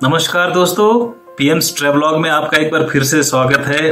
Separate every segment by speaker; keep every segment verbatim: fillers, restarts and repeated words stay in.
Speaker 1: नमस्कार दोस्तों, PM's travelogue में आपका एक बार फिर से स्वागत है।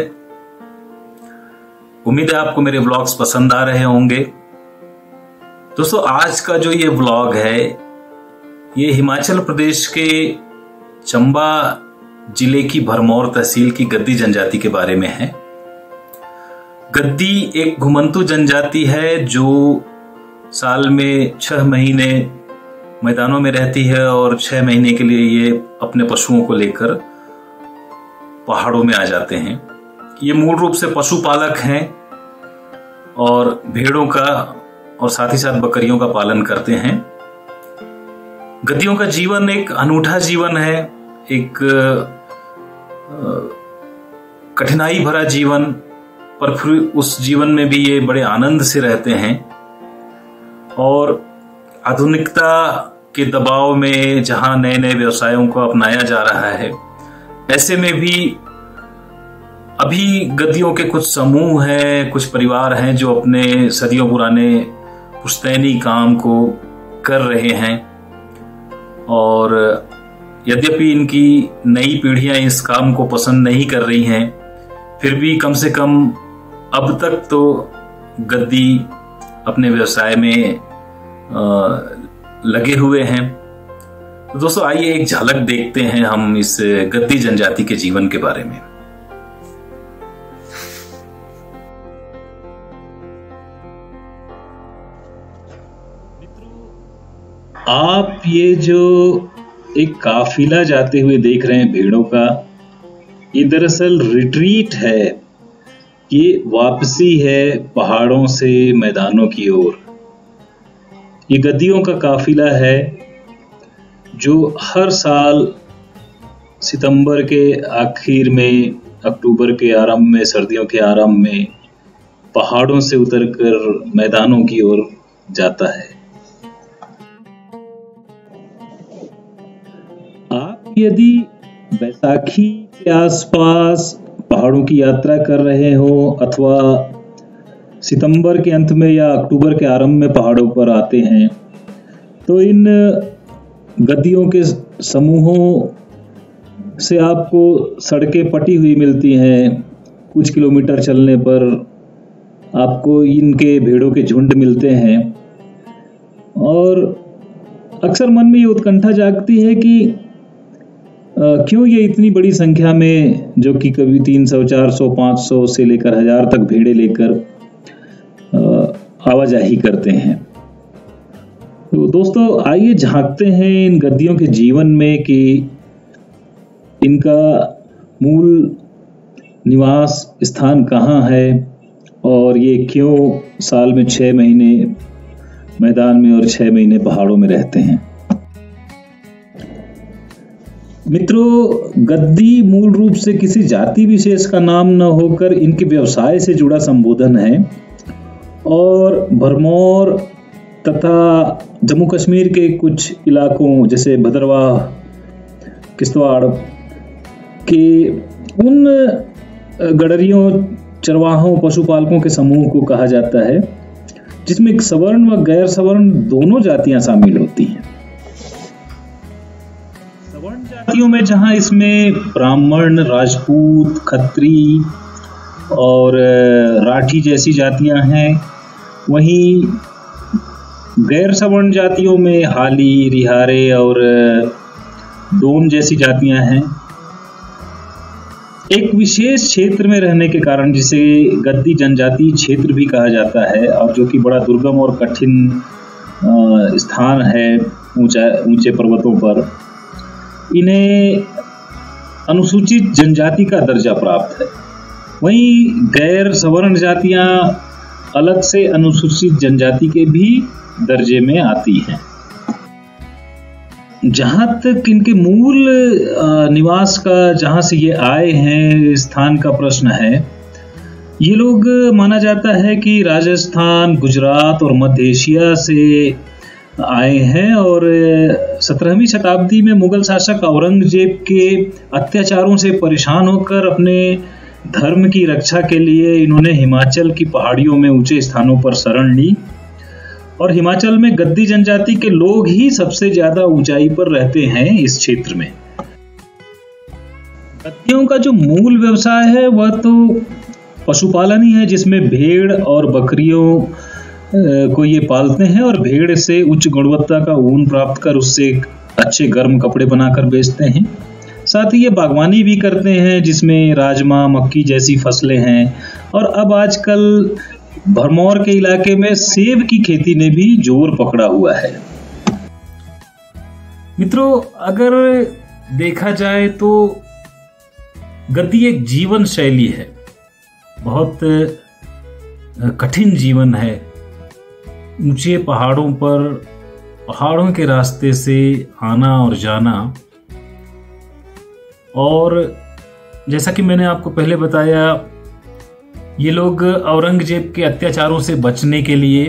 Speaker 1: उम्मीद है आपको मेरे व्लॉग्स पसंद आ रहे होंगे। दोस्तों, आज का जो ये व्लॉग है ये हिमाचल प्रदेश के चंबा जिले की भरमौर तहसील की गद्दी जनजाति के बारे में है। गद्दी एक घुमंतु जनजाति है जो साल में छह महीने मैदानों में रहती है और छह महीने के लिए ये अपने पशुओं को लेकर पहाड़ों में आ जाते हैं। ये मूल रूप से पशुपालक हैं और भेड़ों का और साथ ही साथ बकरियों का पालन करते हैं। गद्दियों का जीवन एक अनूठा जीवन है, एक कठिनाई भरा जीवन, पर फिर उस जीवन में भी ये बड़े आनंद से रहते हैं। और आधुनिकता के दबाव में जहां नए नए व्यवसायों को अपनाया जा रहा है, ऐसे में भी अभी गद्दियों के कुछ समूह हैं, कुछ परिवार हैं जो अपने सदियों पुराने पुश्तैनी काम को कर रहे हैं। और यद्यपि इनकी नई पीढ़ियां इस काम को पसंद नहीं कर रही हैं, फिर भी कम से कम अब तक तो गद्दी अपने व्यवसाय में आ, लगे हुए हैं। तो दोस्तों, आइए एक झलक देखते हैं हम इस गद्दी जनजाति के जीवन के बारे में।
Speaker 2: आप ये जो एक काफिला जाते हुए देख रहे हैं भेड़ों का, ये दरअसल रिट्रीट है, ये वापसी है पहाड़ों से मैदानों की ओर। ये गद्दियों का काफिला है जो हर साल सितंबर के आखिर में, अक्टूबर के आरंभ में, सर्दियों के आरंभ में पहाड़ों से उतरकर मैदानों की ओर जाता है। आप यदि बैसाखी के आसपास पहाड़ों की यात्रा कर रहे हो अथवा सितंबर के अंत में या अक्टूबर के आरंभ में पहाड़ों पर आते हैं, तो इन गद्दियों के समूहों से आपको सड़कें पटी हुई मिलती हैं। कुछ किलोमीटर चलने पर आपको इनके भेड़ों के झुंड मिलते हैं और अक्सर मन में ये उत्कंठा जागती है कि क्यों ये इतनी बड़ी संख्या में, जो कि कभी तीन सौ, चार सौ, पाँच सौ से लेकर हजार तक भेड़े लेकर आवाजाही करते हैं। तो दोस्तों, आइए झांकते हैं इन गद्दियों के जीवन में कि इनका मूल निवास स्थान कहाँ है और ये क्यों साल में छह महीने मैदान में और छह महीने पहाड़ों में रहते हैं। मित्रों, गद्दी मूल रूप से किसी जाति विशेष का नाम न होकर इनके व्यवसाय से जुड़ा संबोधन है और भरमौर तथा जम्मू कश्मीर के कुछ इलाकों जैसे भद्रवाह, किश्तवाड़ के उन गडरियों, चरवाहों, पशुपालकों के समूह को कहा जाता है, जिसमें सवर्ण व गैर सवर्ण दोनों जातियां शामिल होती हैं। सवर्ण जातियों में जहां इसमें ब्राह्मण, राजपूत, खत्री और राठी जैसी जातियां हैं, वहीं गैर सवर्ण जातियों में हाली, रिहारे और डोम जैसी जातियां हैं। एक विशेष क्षेत्र में रहने के कारण जिसे गद्दी जनजाति क्षेत्र भी कहा जाता है, और जो कि बड़ा दुर्गम और कठिन स्थान है ऊंचा ऊंचे पर्वतों पर, इन्हें अनुसूचित जनजाति का दर्जा प्राप्त है। वहीं गैर सवर्ण जातियां अलग से अनुसूचित जनजाति के भी दर्जे में आती हैं। जहां तक इनके मूल निवास का, जहां से ये आए हैं, स्थान का प्रश्न है, ये लोग माना जाता है कि राजस्थान, गुजरात और मध्य एशिया से आए हैं और सत्रहवीं शताब्दी में मुगल शासक औरंगजेब के अत्याचारों से परेशान होकर अपने धर्म की रक्षा के लिए इन्होंने हिमाचल की पहाड़ियों में ऊंचे स्थानों पर शरण ली और हिमाचल में गद्दी जनजाति के लोग ही सबसे ज्यादा ऊंचाई पर रहते हैं इस क्षेत्र में। गद्दियों का जो मूल व्यवसाय है वह तो पशुपालन ही है, जिसमें भेड़ और बकरियों को ये पालते हैं और भेड़ से उच्च गुणवत्ता का ऊन प्राप्त कर उससे अच्छे गर्म कपड़े बनाकर बेचते हैं। साथ ही ये बागवानी भी करते हैं, जिसमें राजमा, मक्की जैसी फसलें हैं। और अब आजकल भरमौर के इलाके में सेब की खेती ने भी जोर पकड़ा हुआ है।
Speaker 1: मित्रों, अगर देखा जाए तो गद्दी एक जीवन शैली है, बहुत कठिन जीवन है। ऊंचे पहाड़ों पर पहाड़ों के रास्ते से आना और जाना, और जैसा कि मैंने आपको पहले बताया, ये लोग औरंगजेब के अत्याचारों से बचने के लिए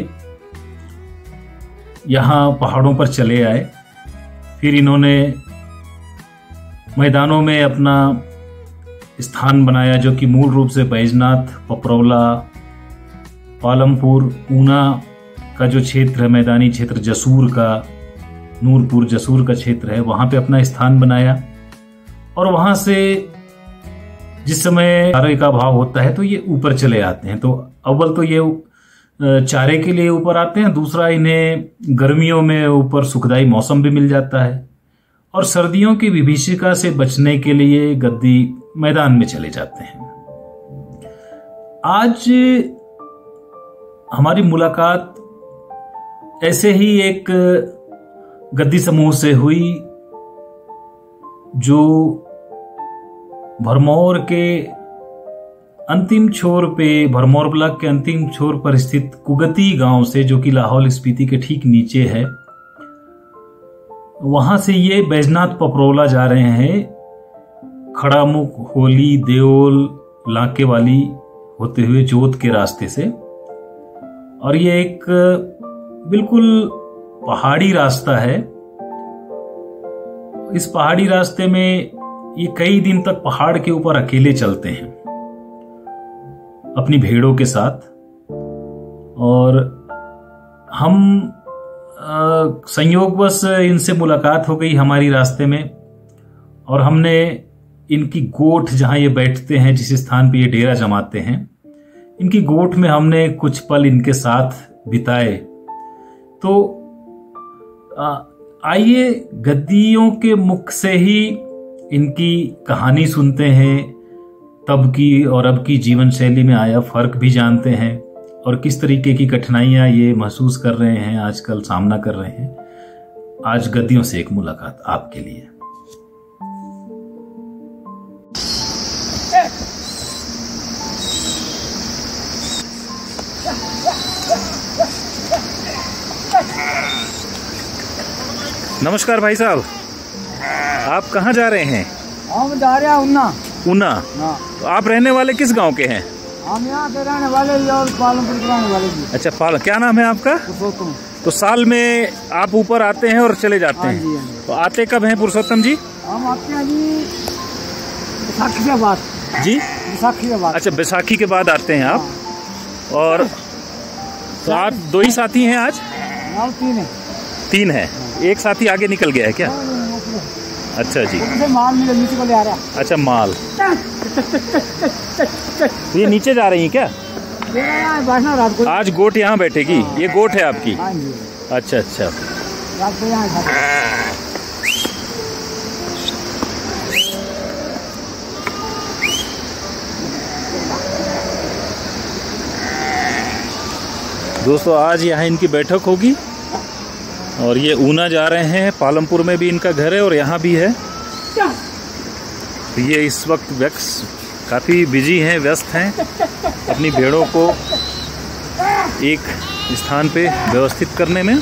Speaker 1: यहाँ पहाड़ों पर चले आए। फिर इन्होंने मैदानों में अपना स्थान बनाया, जो कि मूल रूप से बैजनाथ, पपरौला, पालमपुर, ऊना का जो क्षेत्र है, मैदानी क्षेत्र जसूर का, नूरपुर जसूर का क्षेत्र है, वहां पे अपना स्थान बनाया। और वहां से जिस समय चारे का अभाव होता है तो ये ऊपर चले आते हैं। तो अव्वल तो ये चारे के लिए ऊपर आते हैं, दूसरा इन्हें गर्मियों में ऊपर सुखदाई मौसम भी मिल जाता है, और सर्दियों की विभीषिका से बचने के लिए गद्दी मैदान में चले जाते हैं। आज हमारी मुलाकात ऐसे ही एक गद्दी समूह से हुई, जो भरमौर के अंतिम छोर पे, भरमौर ब्लॉक के अंतिम छोर पर स्थित कुगती गांव से, जो कि लाहौल स्पीति के ठीक नीचे है, वहां से ये बैजनाथ पपरौला जा रहे हैं, खड़ामुख, होली, देओल, लाके वाली होते हुए जोत के रास्ते से। और ये एक बिल्कुल पहाड़ी रास्ता है। इस पहाड़ी रास्ते में ये कई दिन तक पहाड़ के ऊपर अकेले चलते हैं अपनी भेड़ों के साथ। और हम संयोगवश इनसे मुलाकात हो गई हमारी रास्ते में, और हमने इनकी गोठ, जहां ये बैठते हैं, जिस स्थान पे ये डेरा जमाते हैं, इनकी गोठ में हमने कुछ पल इनके साथ बिताए। तो आइए गद्दियों के मुख से ही इनकी कहानी सुनते हैं, तब की और अब की जीवन शैली में आया फर्क भी जानते हैं, और किस तरीके की कठिनाइयां ये महसूस कर रहे हैं, आजकल सामना कर रहे हैं। आज गद्दियों से एक मुलाकात आपके लिए। नमस्कार भाई साहब, आप कहाँ जा रहे हैं?
Speaker 3: हम जा रहे हैं ऊना।
Speaker 1: ऊना? तो आप रहने वाले किस गांव के हैं?
Speaker 3: हम यहाँ के रहने वाले और पालमपुर के रहने वाले भी।
Speaker 1: अच्छा, पाल क्या नाम है आपका?
Speaker 3: पुरुषोत्तम।
Speaker 1: तो साल में आप ऊपर आते हैं और चले जाते हैं?
Speaker 3: जी,
Speaker 1: तो आते कब हैं पुरुषोत्तम जी?
Speaker 3: हम आते हैं जी बैसाखी के बाद।
Speaker 1: जी,
Speaker 3: बैसाखी के बाद।
Speaker 1: अच्छा, बैसाखी के बाद आते हैं आप। और तो आप दो ही साथी हैं आज?
Speaker 3: तीन है।
Speaker 1: तीन है। एक साथी आगे निकल गया है क्या? अच्छा जी,
Speaker 3: माल नीचे को ले आ रहा है।
Speaker 1: अच्छा, माल ये नीचे जा रही है क्या?
Speaker 3: रात को
Speaker 1: आज गोट यहाँ बैठेगी? ये गोट है आपकी? अच्छा अच्छा।
Speaker 3: रात को यहाँ
Speaker 1: दोस्तों, आज यहाँ इनकी बैठक होगी, और ये ऊना जा रहे हैं। पालमपुर में भी इनका घर है और यहाँ भी है। तो ये इस वक्त व्यस्त काफ़ी बिजी हैं, व्यस्त हैं अपनी भेड़ों को एक स्थान पे व्यवस्थित करने में,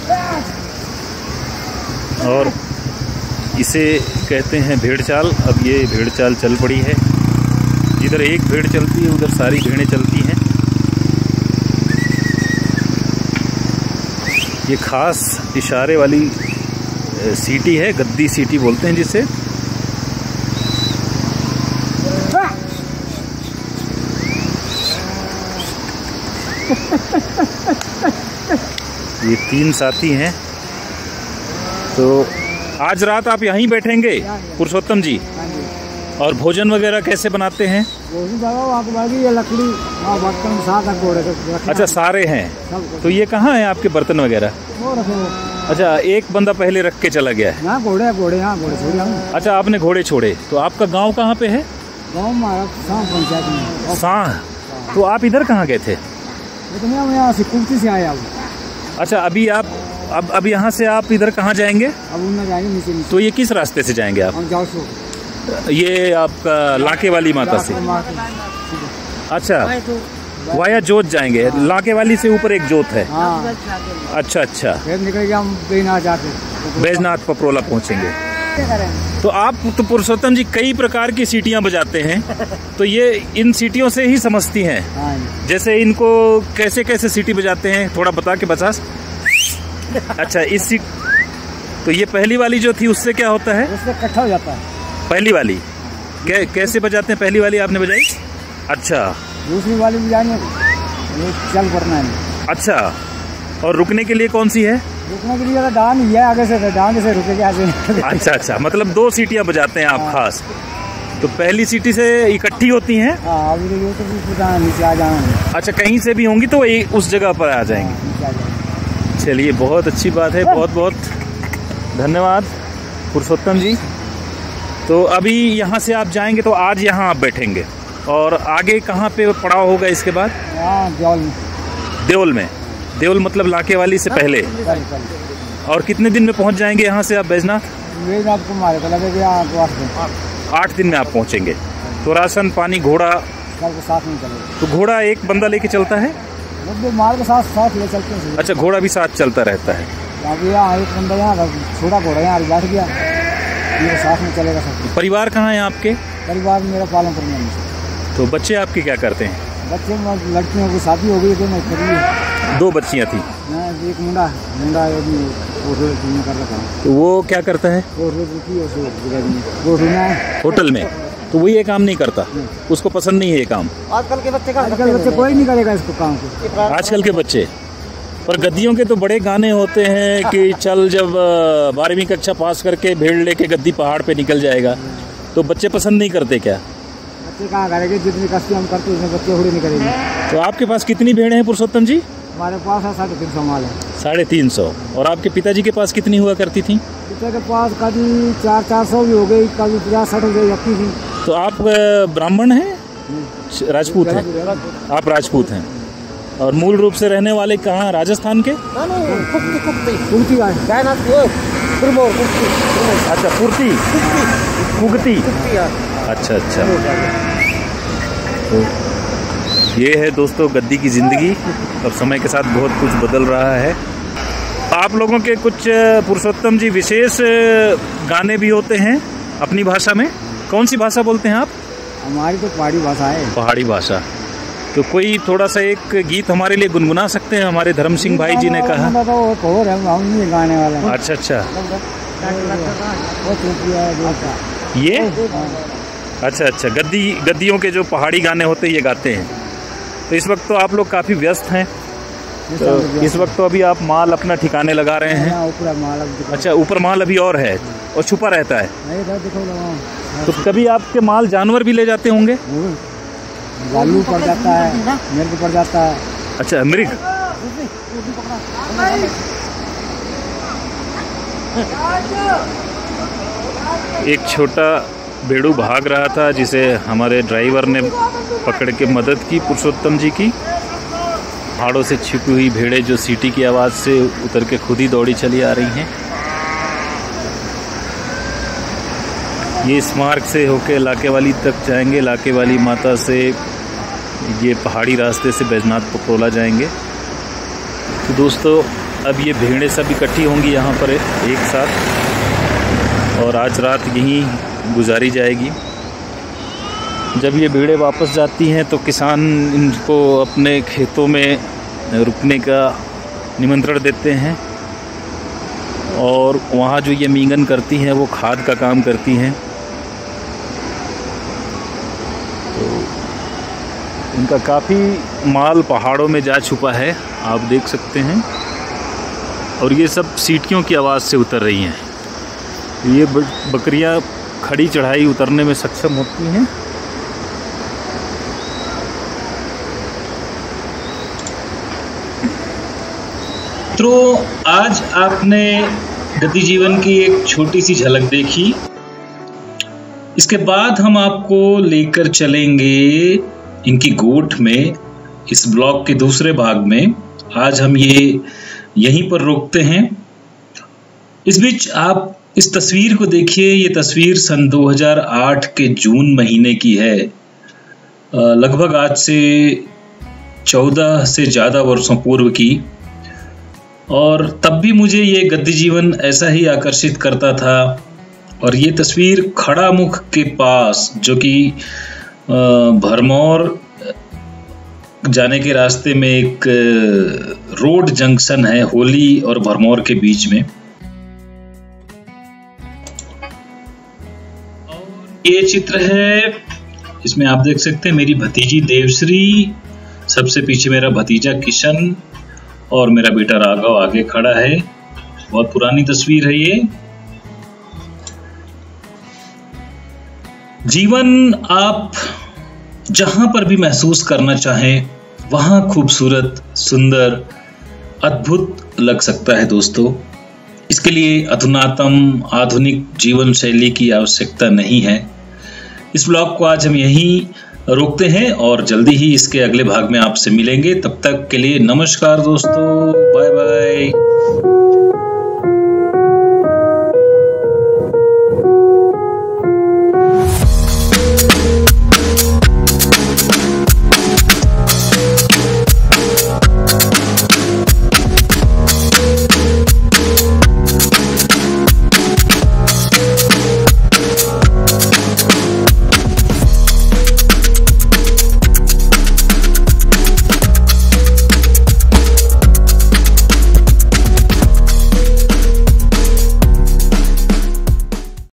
Speaker 1: और इसे कहते हैं भेड़ चाल। अब ये भेड़ चाल चल पड़ी है, जिधर एक भेड़ चलती है उधर सारी भेड़ें चलती हैं। ये खास इशारे वाली सीटी है, गद्दी सीटी बोलते हैं जिसे। ये तीन साथी हैं। तो आज रात आप यहीं बैठेंगे पुरुषोत्तम जी? और भोजन वगैरह कैसे बनाते हैं?
Speaker 3: ये लकड़ी बर्तन साथ घोड़े।
Speaker 1: अच्छा, सारे हैं। तो ये कहाँ है आपके बर्तन वगैरह? अच्छा, एक बंदा पहले रख के चला गया है।
Speaker 3: यहाँ घोड़े घोड़े यहाँ घोड़े छोड़े।
Speaker 1: अच्छा, आपने घोड़े छोड़े। तो आपका गांव कहाँ पे है?
Speaker 3: गाँव में पंचायत में।
Speaker 1: सांह। तो आप इधर कहाँ गए थे?
Speaker 3: यहाँ से कुर्ती से आए।
Speaker 1: अच्छा, अभी आप अब अब यहाँ से आप इधर कहाँ जाएंगे?
Speaker 3: अब उनमें जाएंगे नीचे नीचे।
Speaker 1: तो ये किस रास्ते से जाएंगे आप? ये आपका लाके वाली माता से। अच्छा, वाया जोत जाएंगे। लाके वाली से ऊपर एक जोत है।
Speaker 3: हाँ।
Speaker 1: अच्छा अच्छा,
Speaker 3: फिर निकल गया हम बैजनाथ जाके
Speaker 1: बैजनाथ पपरोला पहुँचेंगे। तो आप तो पुरुषोत्तम जी कई प्रकार की सीटियां बजाते हैं, तो ये इन सीटियों से ही समझती हैं।
Speaker 3: हाँ।
Speaker 1: जैसे इनको कैसे कैसे सीटी बजाते हैं थोड़ा बता के बता। अच्छा, इस सीट तो ये पहली वाली जो थी उससे क्या होता है?
Speaker 3: उससे इकट्ठा हो जाता है।
Speaker 1: पहली वाली कै, कैसे बजाते हैं? पहली वाली आपने बजाई। अच्छा,
Speaker 3: दूसरी वाली बजानी चल पड़ना है।
Speaker 1: अच्छा, और रुकने के लिए कौन सी है?
Speaker 3: रुकने के लिए डांड ही है आगे से, डांड से रुके आगे।
Speaker 1: अच्छा अच्छा, मतलब दो सीटियां बजाते हैं आप। हाँ। खास तो पहली सीटी से इकट्ठी होती हैं।
Speaker 3: हाँ, तो नीचे आ जाना।
Speaker 1: अच्छा, कहीं से भी होंगी तो एक उस जगह पर आ जाएंगी। चलिए, बहुत अच्छी बात है। बहुत बहुत धन्यवाद पुरुषोत्तम जी। तो अभी यहाँ से आप जाएंगे तो आज यहाँ आप बैठेंगे और आगे कहाँ पे पड़ाव होगा इसके बाद?
Speaker 3: देवल में।
Speaker 1: देवल में। देवल मतलब लाके वाली से पहले। और कितने दिन में पहुँच जाएंगे यहाँ से आप बैजनाथ?
Speaker 3: आपको मारे को लगेगा
Speaker 1: आठ दिन में आप पहुँचेंगे। तो राशन पानी घोड़ा
Speaker 3: साथ में चलेगा?
Speaker 1: तो घोड़ा एक बंदा लेके चलता है?
Speaker 3: माल के साथ साथ ले चलते हैं।
Speaker 1: अच्छा, घोड़ा भी साथ चलता रहता है।
Speaker 3: यहाँ एक बंदा यहाँ छोटा घोड़ा यहाँ बैठ गया, मेरे साथ में चलेगा सब।
Speaker 1: परिवार कहाँ है आपके?
Speaker 3: परिवार मेरा पालनपुर में।
Speaker 1: तो बच्चे आपके क्या करते हैं?
Speaker 3: बच्चे लड़कियों की शादी हो गई थी।
Speaker 1: दो बच्चियाँ थी।
Speaker 3: एक मुंडा मुंडा कर रखा।
Speaker 1: तो वो क्या करता है? होटल में। तो वो ये काम नहीं करता, उसको पसंद नहीं है ये काम।
Speaker 3: आजकल के बच्चे का आजकल बच्चे कोई नहीं करेगा इसको काम को।
Speaker 1: आजकल के बच्चे पर गद्दियों के तो बड़े गाने होते हैं कि चल जब बारहवीं कक्षा पास करके भेड़ लेके गद्दी पहाड़ पे निकल जाएगा। तो बच्चे पसंद नहीं करते क्या?
Speaker 3: बच्चे कहाँ करेंगे? जितनी कष्ट हम करते हैं बच्चे थोड़ी नहीं करेंगे।
Speaker 1: तो आपके पास कितनी भेड़ हैं पुरुषोत्तम जी?
Speaker 3: हमारे पास है साढ़े तीन सौ माल है।
Speaker 1: साढ़े तीन सौ। और आपके पिताजी के पास कितनी हुआ करती थी?
Speaker 3: पिता के पास कभी चार चार सौ भी हो गई, कभी पचास साठ हो गई रखती थी।
Speaker 1: तो आप ब्राह्मण हैं? राजपूत हैं? आप राजपूत हैं। और मूल रूप से रहने वाले कहाँ? राजस्थान के? अच्छा, पुर्ती कुगती। अच्छा अच्छा। तो ये है दोस्तों गद्दी की ज़िंदगी। अब समय के साथ बहुत कुछ बदल रहा है। आप लोगों के कुछ पुरुषोत्तम जी विशेष गाने भी होते हैं अपनी भाषा में। कौन सी भाषा बोलते हैं आप?
Speaker 3: हमारी तो पहाड़ी भाषा है।
Speaker 1: पहाड़ी भाषा। तो कोई थोड़ा सा एक गीत हमारे लिए गुनगुना सकते हैं? हमारे धर्म सिंह भाई जी ने कहा।
Speaker 3: तो गाने वाला।
Speaker 1: अच्छा अच्छा, ये अच्छा अच्छा, गद्दी गद्दियों के जो पहाड़ी गाने होते हैं ये गाते हैं। तो इस वक्त तो आप लोग काफ़ी व्यस्त हैं। तो इस वक्त तो अभी आप माल अपना ठिकाने लगा रहे हैं।
Speaker 3: ऊपर माल।
Speaker 1: अच्छा, ऊपर माल अभी और है और छुपा रहता है। तो कभी आपके माल जानवर भी ले जाते होंगे?
Speaker 3: भालू पड़ जाता है, मृग पड़ जाता है।
Speaker 1: अच्छा, मृग। एक छोटा भेड़ू भाग रहा था जिसे हमारे ड्राइवर ने पकड़ के मदद की पुरुषोत्तम जी की। पहाड़ों से छिपी हुई भेड़ें जो सीटी की आवाज़ से उतर के खुद ही दौड़ी चली आ रही हैं। ये इस मार्ग से होके लाके वाली तक जाएंगे। लाके वाली माता से ये पहाड़ी रास्ते से बैजनाथ पपरोला जाएंगे। तो दोस्तों अब ये भेड़ें सब इकट्ठी होंगी यहाँ पर एक साथ और आज रात यहीं गुजारी जाएगी। जब ये भेड़ें वापस जाती हैं तो किसान इनको अपने खेतों में रुकने का निमंत्रण देते हैं और वहाँ जो ये मींगन करती हैं वो खाद का काम करती हैं। तो इनका काफ़ी माल पहाड़ों में जा छुपा है, आप देख सकते हैं। और ये सब सीटियों की आवाज़ से उतर रही हैं। ये बकरियां खड़ी चढ़ाई उतरने में सक्षम होती हैं।
Speaker 2: तो आज आपने गति जीवन की एक छोटी सी झलक देखी। इसके बाद हम आपको लेकर चलेंगे इनकी गोठ में, इस ब्लॉग के दूसरे भाग में। आज हम ये यहीं पर रोकते हैं। इस बीच आप इस तस्वीर को देखिए। ये तस्वीर सन दो हज़ार आठ के जून महीने की है, लगभग आज से चौदह से ज़्यादा वर्षों पूर्व की। और तब भी मुझे ये गद्दी जीवन ऐसा ही आकर्षित करता था। और ये तस्वीर खड़ा मुख के पास, जो कि भरमौर जाने के रास्ते में एक रोड जंक्शन है, होली और भरमौर के बीच में। और ये चित्र है, इसमें आप देख सकते हैं मेरी भतीजी देवश्री, सबसे पीछे मेरा भतीजा किशन और मेरा बेटा राघव आगे खड़ा है। बहुत पुरानी तस्वीर है ये। जीवन आप जहां पर भी महसूस करना चाहें वहां खूबसूरत, सुंदर, अद्भुत लग सकता है दोस्तों। इसके लिए अधुनातम आधुनिक जीवन शैली की आवश्यकता नहीं है। इस ब्लॉग को आज हम यहीं रोकते हैं और जल्दी ही इसके अगले भाग में आपसे मिलेंगे। तब तक के लिए नमस्कार दोस्तों, बाय बाय।